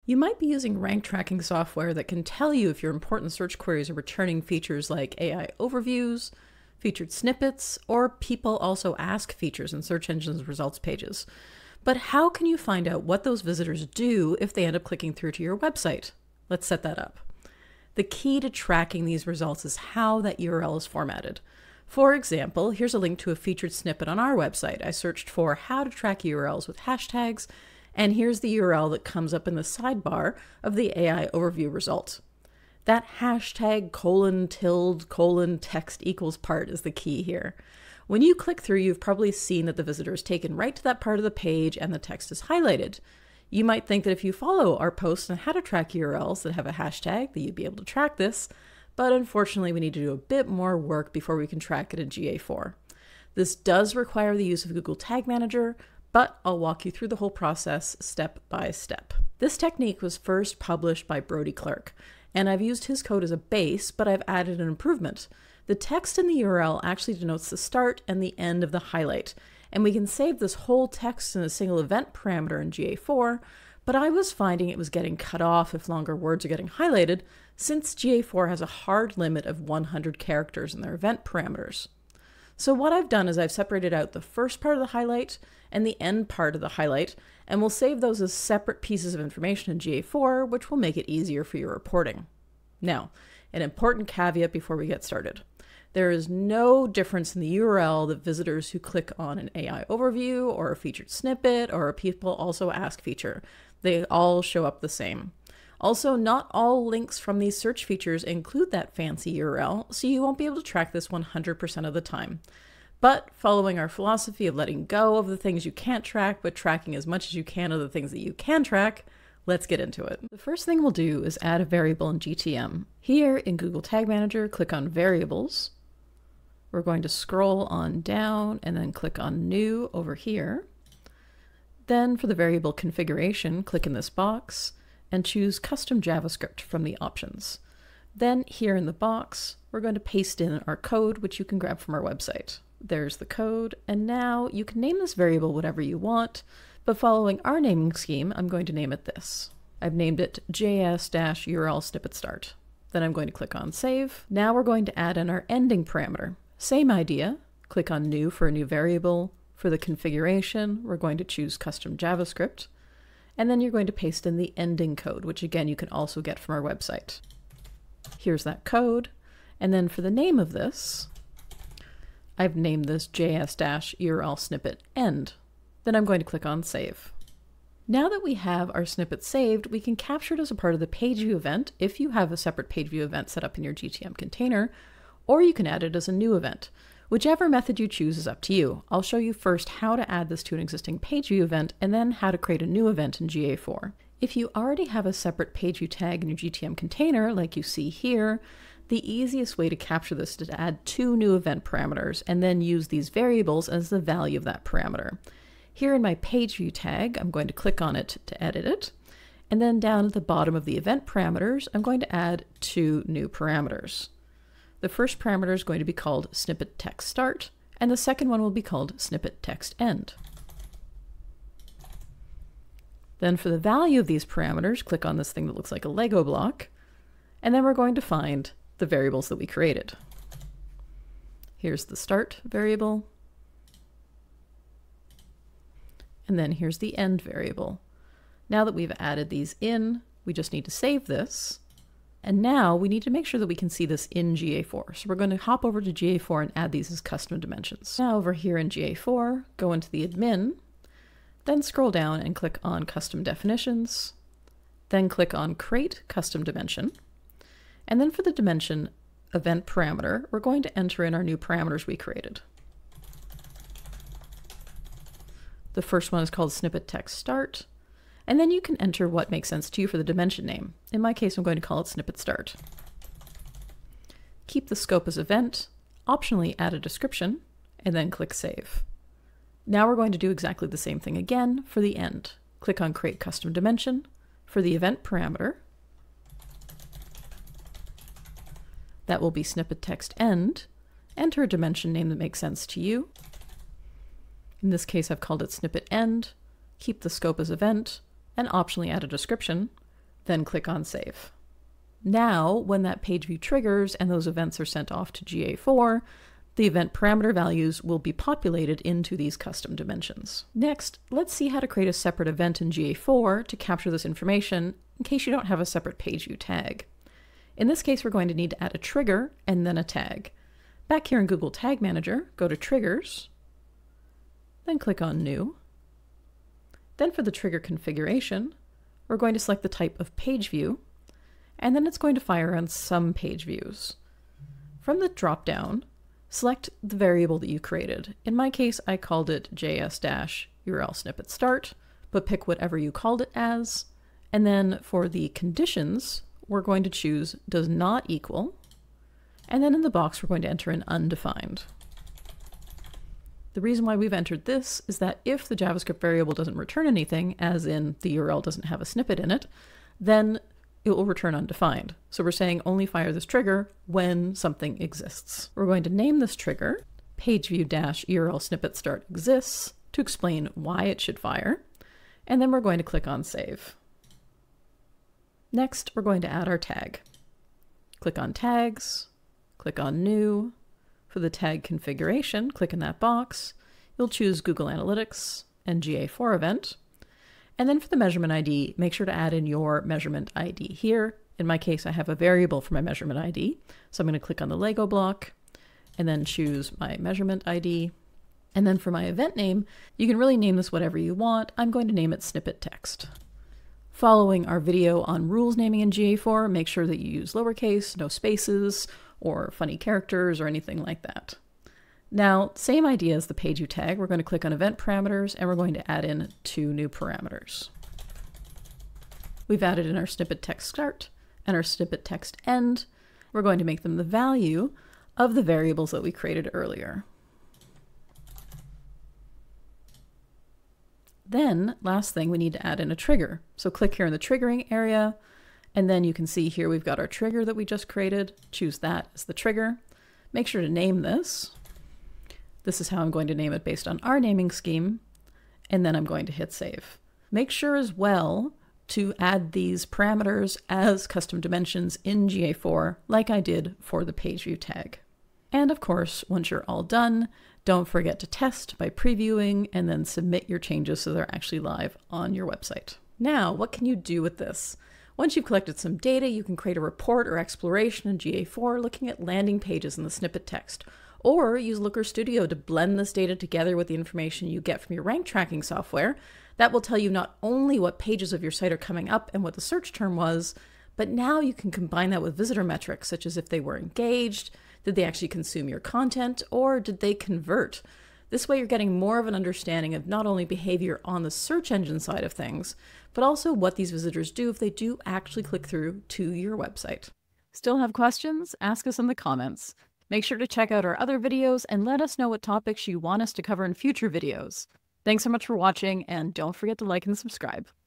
You might be using rank tracking software that can tell you if your important search queries are returning features like AI overviews, featured snippets, or people also ask features in search engines results pages. But how can you find out what those visitors do if they end up clicking through to your website? Let's set that up. The key to tracking these results is how that URL is formatted. For example, here's a link to a featured snippet on our website. I searched for how to track URLs with hashtags, and here's the URL that comes up in the sidebar of the AI overview result. That hashtag :text equals part is the key here. When you click through, you've probably seen that the visitor is taken right to that part of the page and the text is highlighted. You might think that if you follow our posts on how to track URLs that have a hashtag, that you'd be able to track this, but unfortunately we need to do a bit more work before we can track it in GA4. This does require the use of Google Tag Manager, but I'll walk you through the whole process step by step. This technique was first published by Brody Clark, and I've used his code as a base, but I've added an improvement. The text in the URL actually denotes the start and the end of the highlight, and we can save this whole text in a single event parameter in GA4, but I was finding it was getting cut off if longer words are getting highlighted, since GA4 has a hard limit of 100 characters in their event parameters. So what I've done is I've separated out the first part of the highlight and the end part of the highlight, and we'll save those as separate pieces of information in GA4, which will make it easier for your reporting. Now, an important caveat before we get started. There is no difference in the URL that visitors who click on an AI overview or a featured snippet or a people also ask feature. They all show up the same. Also, not all links from these search features include that fancy URL, so you won't be able to track this 100% of the time. But following our philosophy of letting go of the things you can't track, but tracking as much as you can of the things that you can track, let's get into it. The first thing we'll do is add a variable in GTM. Here in Google Tag Manager, click on Variables. We're going to scroll on down and then click on New over here. Then for the variable configuration, click in this box and choose Custom JavaScript from the options. Then here in the box, we're going to paste in our code, which you can grab from our website. There's the code, and now you can name this variable whatever you want, but following our naming scheme, I'm going to name it this. I've named it JS-URL snippet start. Then I'm going to click on Save. Now we're going to add in our ending parameter. Same idea, click on New for a new variable. For the configuration, we're going to choose Custom JavaScript, and then you're going to paste in the ending code, which again you can also get from our website. Here's that code, and then for the name of this, I've named this JS-URL snippet end. Then I'm going to click on Save. Now that we have our snippet saved, we can capture it as a part of the page view event if you have a separate page view event set up in your GTM container, or you can add it as a new event. Whichever method you choose is up to you. I'll show you first how to add this to an existing page view event and then how to create a new event in GA4. If you already have a separate page view tag in your GTM container, like you see here, the easiest way to capture this is to add 2 new event parameters and then use these variables as the value of that parameter. Here in my page view tag, I'm going to click on it to edit it. And then down at the bottom of the event parameters, I'm going to add 2 new parameters. The first parameter is going to be called Snippet Text Start, and the second one will be called Snippet Text End. Then for the value of these parameters, click on this thing that looks like a Lego block, and then we're going to find the variables that we created. Here's the start variable, and then here's the end variable. Now that we've added these in, we just need to save this. And now we need to make sure that we can see this in GA4. So we're going to hop over to GA4 and add these as custom dimensions. Now over here in GA4, go into the admin, then scroll down and click on Custom Definitions, then click on Create Custom Dimension. And then for the dimension event parameter, we're going to enter in our new parameters we created. The first one is called Snippet Text Start. And then you can enter what makes sense to you for the dimension name. In my case, I'm going to call it Snippet Start. Keep the scope as event, optionally add a description, and then click Save. Now we're going to do exactly the same thing again for the end. Click on Create Custom Dimension. For the event parameter, that will be Snippet Text End. Enter a dimension name that makes sense to you. In this case, I've called it Snippet End. Keep the scope as event, and optionally add a description. then click on Save. Now, when that page view triggers and those events are sent off to GA4, the event parameter values will be populated into these custom dimensions. Next, let's see how to create a separate event in GA4 to capture this information in case you don't have a separate page view tag. In this case, we're going to need to add a trigger and then a tag. Back here in Google Tag Manager, go to Triggers, then click on New. Then for the trigger configuration, we're going to select the type of page view, and then it's going to fire on some page views. From the drop-down, select the variable that you created. In my case, I called it js-URL snippet start, but pick whatever you called it as. And then for the conditions, we're going to choose does not equal. And then in the box, we're going to enter an undefined. The reason why we've entered this is that if the JavaScript variable doesn't return anything, as in the URL doesn't have a snippet in it, then it will return undefined. So we're saying only fire this trigger when something exists. We're going to name this trigger pageview-URL snippet start exists to explain why it should fire. And then we're going to click on Save. Next, we're going to add our tag. Click on Tags, click on New. For the tag configuration, click in that box. You'll choose Google Analytics and GA4 event. And then for the measurement ID, make sure to add in your measurement ID here. In my case, I have a variable for my measurement ID. So I'm going to click on the Lego block and then choose my measurement ID. And then for my event name, you can really name this whatever you want. I'm going to name it Snippet Text. Following our video on rules naming in GA4, make sure that you use lowercase, no spaces, or funny characters or anything like that. Now, same idea as the page view tag. We're going to click on event parameters and we're going to add in 2 new parameters. We've added in our snippet text start and our snippet text end. We're going to make them the value of the variables that we created earlier. Then, last thing, we need to add in a trigger. So click here in the triggering area, and then you can see here we've got our trigger that we just created. Choose that as the trigger. Make sure to name this. This is how I'm going to name it based on our naming scheme, and then I'm going to hit save. Make sure as well to add these parameters as custom dimensions in GA4 like I did for the page view tag. And of course, once you're all done, don't forget to test by previewing and then submit your changes so they're actually live on your website. Now, what can you do with this? Once you've collected some data, you can create a report or exploration in GA4 looking at landing pages in the snippet text, or use Looker Studio to blend this data together with the information you get from your rank tracking software. That will tell you not only what pages of your site are coming up and what the search term was, but now you can combine that with visitor metrics, such as if they were engaged, did they actually consume your content, or did they convert? This way you're getting more of an understanding of not only behavior on the search engine side of things, but also what these visitors do if they do actually click through to your website. Still have questions? Ask us in the comments. Make sure to check out our other videos and let us know what topics you want us to cover in future videos. Thanks so much for watching, and don't forget to like and subscribe.